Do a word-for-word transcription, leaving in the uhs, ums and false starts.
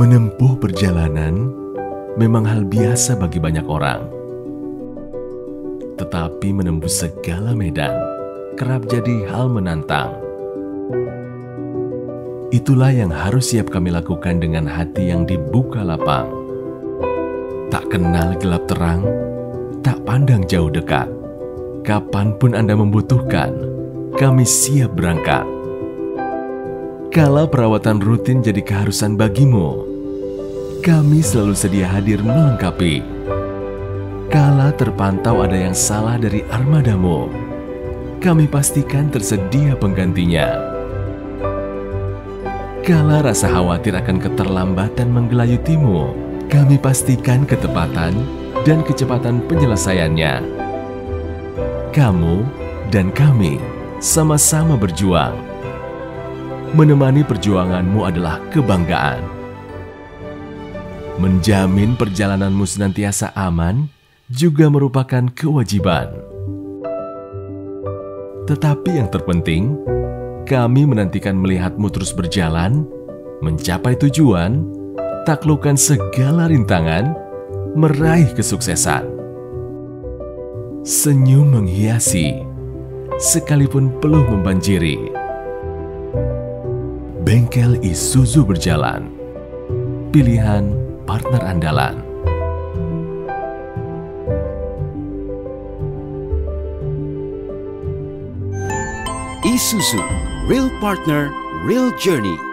Menempuh perjalanan memang hal biasa bagi banyak orang. Tetapi menembus segala medan kerap jadi hal menantang. Itulah yang harus siap kami lakukan dengan hati yang dibuka lapang. Tak kenal gelap terang, tak pandang jauh dekat. Kapanpun Anda membutuhkan, kami siap berangkat. Kala perawatan rutin jadi keharusan bagimu, kami selalu sedia hadir melengkapi. Kala terpantau ada yang salah dari armadamu, kami pastikan tersedia penggantinya. Kala rasa khawatir akan keterlambatan menggelayutimu, kami pastikan ketepatan dan kecepatan penyelesaiannya. Kamu dan kami sama-sama berjuang. Menemani perjuanganmu adalah kebanggaan. Menjamin perjalananmu senantiasa aman juga merupakan kewajiban. Tetapi yang terpenting, kami menantikan melihatmu terus berjalan, mencapai tujuan, taklukkan segala rintangan, meraih kesuksesan. Senyum menghiasi, sekalipun peluh membanjiri. Bengkel Isuzu berjalan, pilihan partner andalan. Isuzu, real partner, real journey.